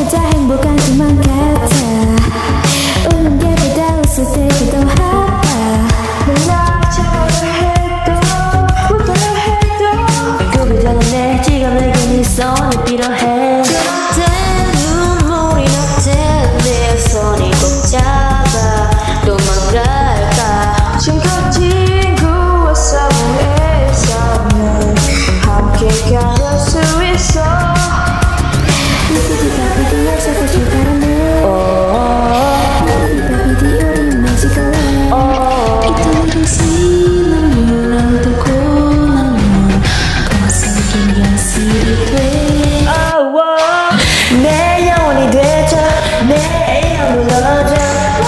혼자 행복한 것만 같아. 웃는 게 보다 웃을 때가 더 아파. 너처럼 해도 후회해도 그러잖아. 내 지금 내게 네 손을 필요해. 눈물이 날 때 내 손이 꼭 잡아. 도망갈까. 친구와 싸움에서는 함께 가볼 수 있어. 비디바 비디에서 더 출발하네. 비디바 비디 우리 매직할래. 이토록 신나면 나도 고나면 거슬긴 연습이 돼. 내 영혼이 되자. 내 이름 불러줘.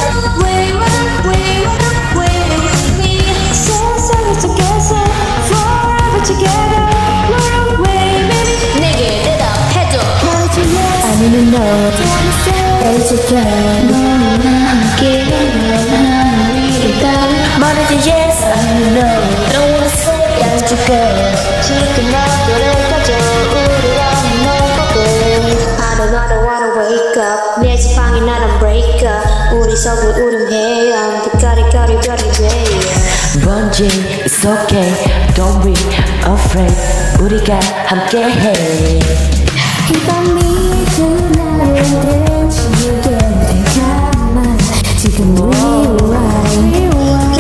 아니면 너 해줄게. 너와 나 함께하면 하늘 위를 따라 말해줘 yes. 아니면 no don't wanna say 해줄게. 지금 너를 가져. 우리라는 너거든. I don't wanna wake up. 내 지팡이 나랑 break up. 우리 서로 울음해요. 빛깔이 별이 번진 it's okay don't be afraid. 우리가 함께해. 이 밤이 그날을 대치게 될까만 지금 우리 why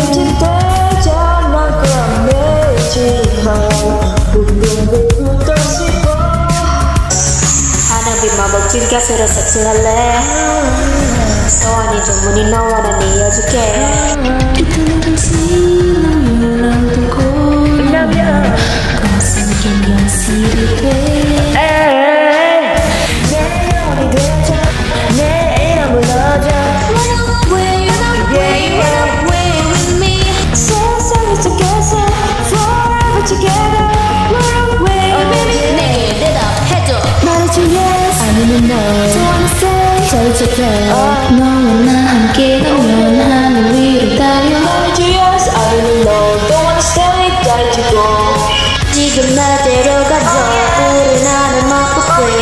끔찍대자만 꺼내지마. 붕붕붕 떠지고 하늘빛 마법진 가스로 섹스할래. 소원이 전문이 너와 난 이어줄게. 이토록 신나면 나도 고나면 거슬긴 연습이 돼. 아니면 no 잘지켜. 너와 나 함께라면 하늘 위로 달려. 말해줘 yes. 아니면 no don't wanna stay 잘지고. 지금 나대로 가져. 우린 나를 맛보게.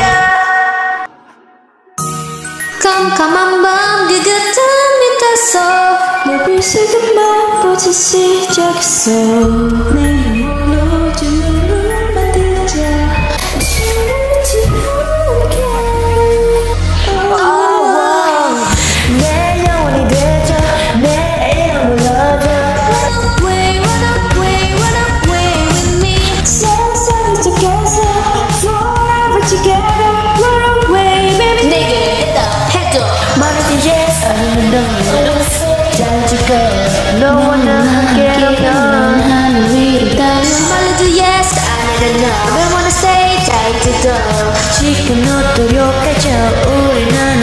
깜깜한 밤 그 끝은 밑에서 널 비스듬한 꽃이 시작했어. 내 힘으로 주문을 만들자. 너와 나 함께라면 하늘 위를 달려. 말해줘 yes. 아니면 no don't wanna say 잘지도. 지금 너 또 욕하죠. 우리 난